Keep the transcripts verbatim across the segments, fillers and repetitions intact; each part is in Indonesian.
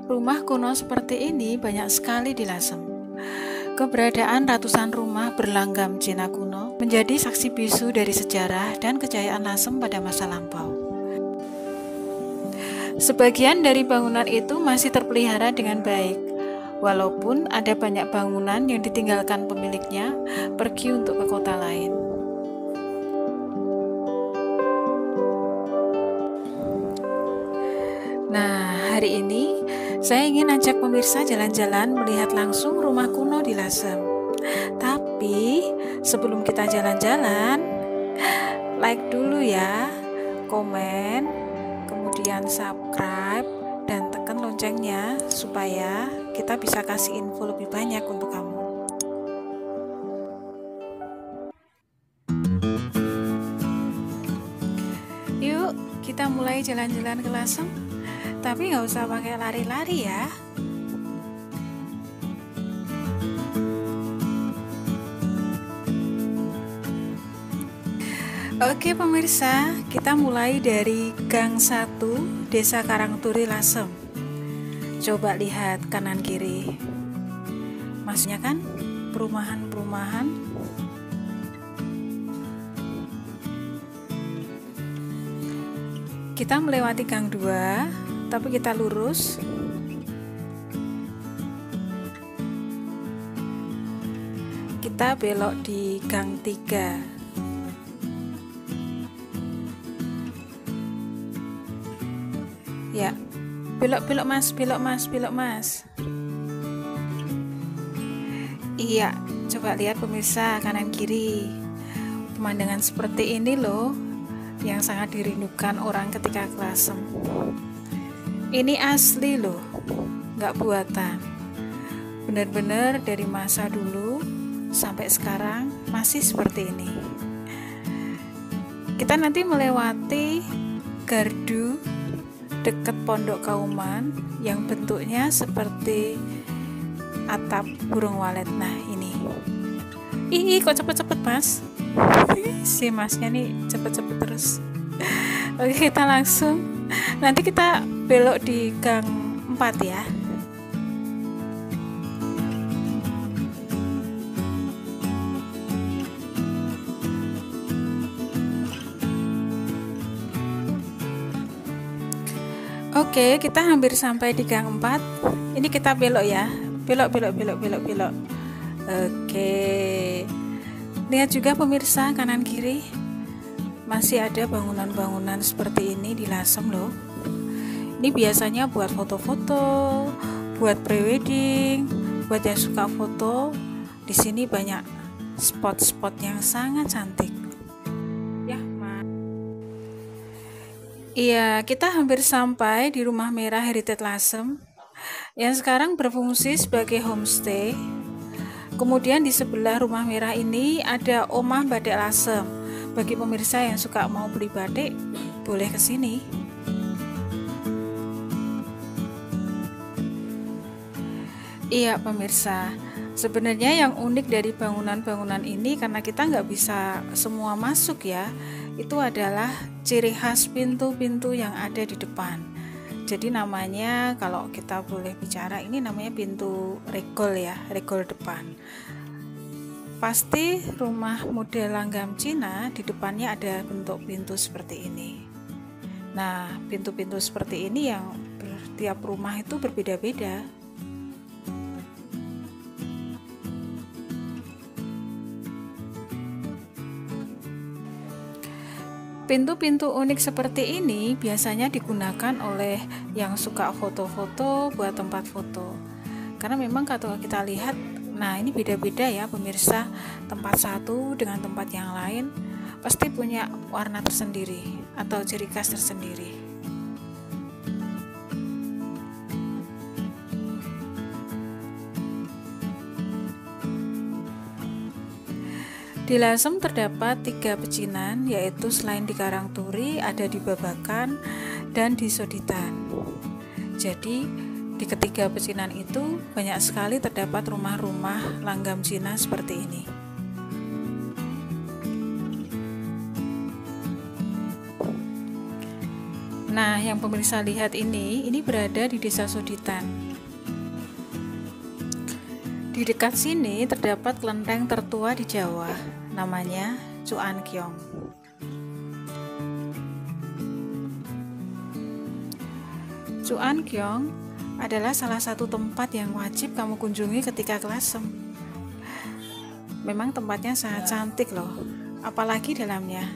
Rumah kuno seperti ini banyak sekali di Lasem. Keberadaan ratusan rumah berlanggam Cina kuno menjadi saksi bisu dari sejarah dan kejayaan Lasem pada masa lampau. Sebagian dari bangunan itu masih terpelihara dengan baik, walaupun ada banyak bangunan yang ditinggalkan pemiliknya pergi untuk ke kota lain. Nah, hari ini saya ingin ajak pemirsa jalan-jalan melihat langsung rumah kuno di Lasem. Tapi sebelum kita jalan-jalan, like dulu ya, komen, kemudian subscribe, dan tekan loncengnya supaya kita bisa kasih info lebih banyak untuk kamu. Yuk, kita mulai jalan-jalan ke Lasem. Tapi nggak usah pakai lari-lari ya. Oke pemirsa, kita mulai dari Gang satu, Desa Karangturi, Lasem. Coba lihat kanan kiri. Maksudnya kan perumahan-perumahan. Kita melewati Gang dua, tapi kita lurus. Kita belok di Gang tiga. Ya, belok-belok mas, belok mas, belok mas. Iya, coba lihat pemirsa kanan kiri. Pemandangan seperti ini loh yang sangat dirindukan orang ketika ke Lasem. Ini asli loh, nggak buatan. Benar-benar dari masa dulu sampai sekarang masih seperti ini. Kita nanti melewati gardu dekat Pondok Kauman yang bentuknya seperti atap burung walet. Nah ini, ih kok cepet-cepet mas? Si masnya nih cepet-cepet terus. Oke, kita langsung. Nanti kita belok di Gang empat ya. Oke, kita hampir sampai di Gang empat. Ini kita belok ya. Belok, belok, belok, belok, belok. Oke. Lihat juga pemirsa kanan kiri. Masih ada bangunan-bangunan seperti ini di Lasem loh. Ini biasanya buat foto-foto, buat prewedding, buat yang suka foto. Di sini banyak spot-spot yang sangat cantik. Ya, Ma. Iya, kita hampir sampai di Rumah Merah Heritage Lasem yang sekarang berfungsi sebagai homestay. Kemudian di sebelah Rumah Merah ini ada Omah Batik Lasem. Bagi pemirsa yang suka mau beli batik, boleh ke sini. Iya pemirsa, sebenarnya yang unik dari bangunan-bangunan ini karena kita nggak bisa semua masuk ya, itu adalah ciri khas pintu-pintu yang ada di depan. Jadi namanya, kalau kita boleh bicara, ini namanya pintu regol ya, regol depan. Pasti rumah model langgam Cina di depannya ada bentuk pintu seperti ini. Nah, pintu-pintu seperti ini yang tiap rumah itu berbeda-beda. Pintu-pintu unik seperti ini biasanya digunakan oleh yang suka foto-foto buat tempat foto. Karena memang kalau kita lihat, nah ini beda-beda ya pemirsa, tempat satu dengan tempat yang lain pasti punya warna tersendiri atau ciri khas tersendiri. Di Lasem terdapat tiga pecinan, yaitu selain di Karangturi ada di Babakan dan di Soditan. Jadi di ketiga pecinan itu banyak sekali terdapat rumah-rumah langgam Cina seperti ini. Nah, yang pemirsa lihat ini, ini berada di Desa Soditan. Di dekat sini terdapat kelenteng tertua di Jawa, namanya Cuan Kiong. Cuan Kiong adalah salah satu tempat yang wajib kamu kunjungi ketika ke Lasem. Memang tempatnya sangat cantik loh, apalagi dalamnya.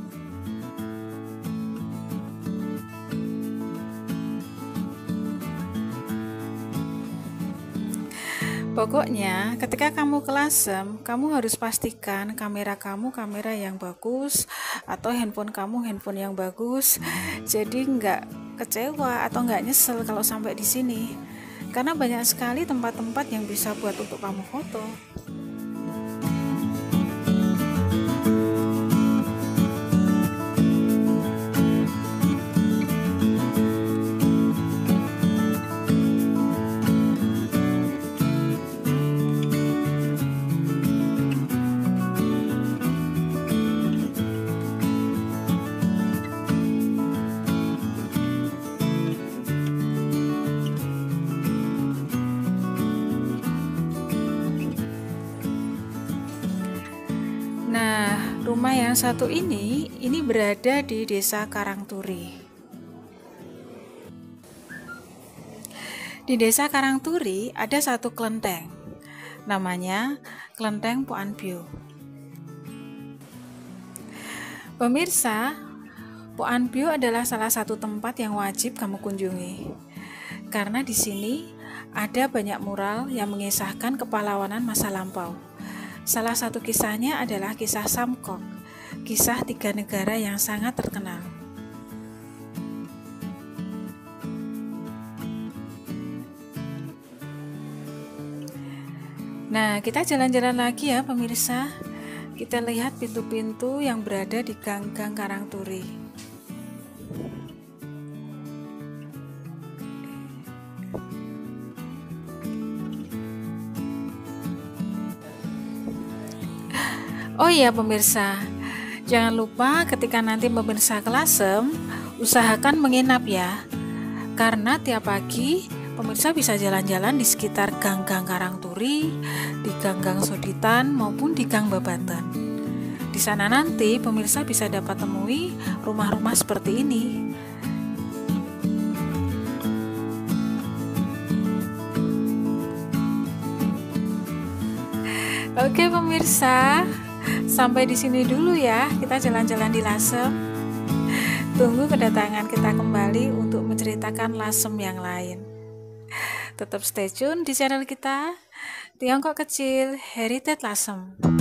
Pokoknya ketika kamu ke Lasem, kamu harus pastikan kamera kamu kamera yang bagus atau handphone kamu handphone yang bagus. Jadi nggak kecewa atau nggak nyesel kalau sampai di sini, karena banyak sekali tempat-tempat yang bisa buat untuk kamu foto. Nah, rumah yang satu ini, ini berada di Desa Karangturi. Di Desa Karangturi ada satu kelenteng, namanya Kelenteng Puan Bio. Pemirsa, Puan Bio adalah salah satu tempat yang wajib kamu kunjungi, karena di sini ada banyak mural yang mengisahkan kepahlawanan masa lampau. Salah satu kisahnya adalah kisah Samkok, kisah tiga negara yang sangat terkenal. Nah, kita jalan-jalan lagi ya pemirsa. Kita lihat pintu-pintu yang berada di gang-gang Karangturi. Oh iya pemirsa, jangan lupa ketika nanti pemirsa ke Lasem, usahakan menginap ya. Karena tiap pagi pemirsa bisa jalan-jalan di sekitar gang-gang Karangturi, di gang-gang Soditan maupun di Gang Babatan. Di sana nanti pemirsa bisa dapat temui rumah-rumah seperti ini. Oke pemirsa, sampai di sini dulu ya, kita jalan-jalan di Lasem. Tunggu kedatangan kita kembali untuk menceritakan Lasem yang lain. Tetap stay tune di channel kita, Tiongkok Kecil Heritage Lasem.